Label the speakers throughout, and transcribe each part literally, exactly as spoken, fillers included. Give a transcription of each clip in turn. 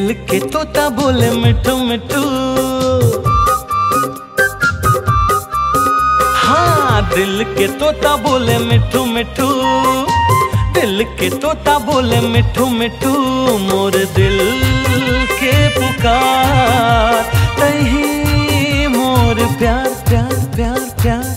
Speaker 1: दिल के तोता बोले मिठू मिठू, हाँ दिल के तोता बोले मिठू मिठू, दिल के तोता बोले मिठू मिठू। मोर दिल के पुकार तही मोर प्यार प्यार प्यार प्यार।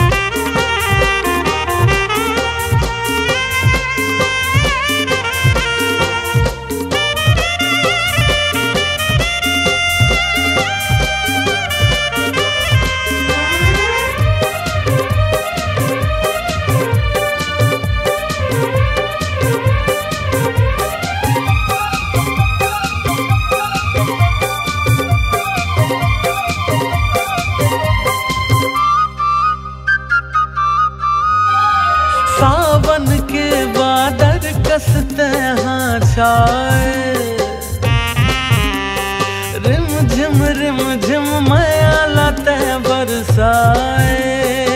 Speaker 1: सावन के बादल कसते हाँ छाए, रिम झिम रिम झिम माया लाते बरसाए।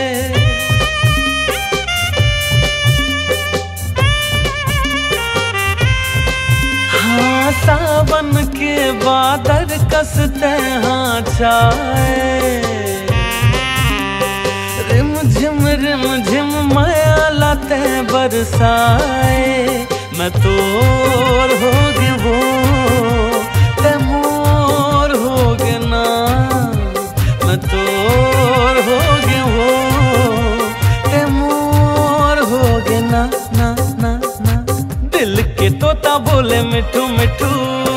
Speaker 1: हाँ सावन के बादल कसते हाँ छाए, रिम झिम रिम झिम माया लाते बरसाए। मैं तोर हो गए वो ते मोर हो गए ना, मैं तोर हो गए वो ते मोर हो गए ना ना ना ना। दिल के तोता बोले मिठू मिठू,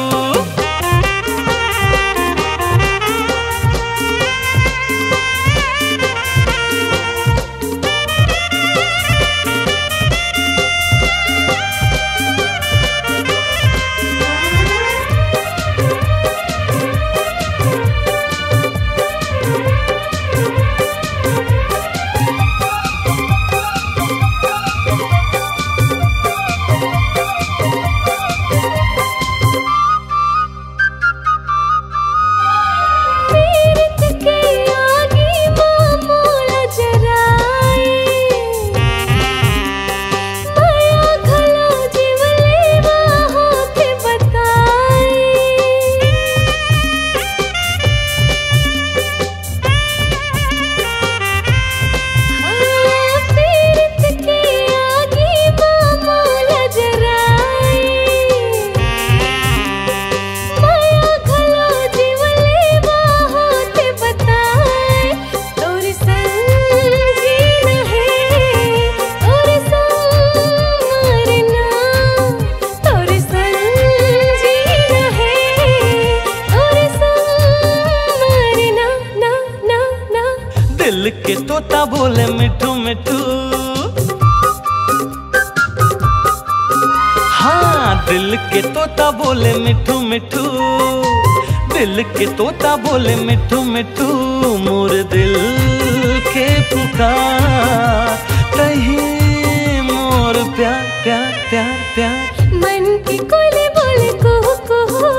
Speaker 1: दिल के तोता बोले मिठू मिठू, हाँ दिल के तोता बोले मिठू मिठू, दिल के तोता बोले मिठू मिठू। मोर दिल के पुकार कहीं मोर प्यार प्यार प्यार प्यार।
Speaker 2: मन की कोयले बोले कुहू कुहू,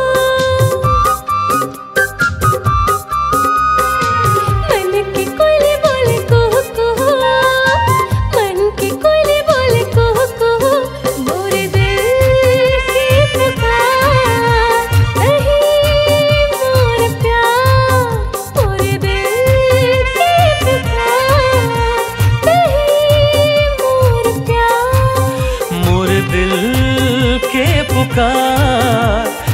Speaker 1: दिल के पुकार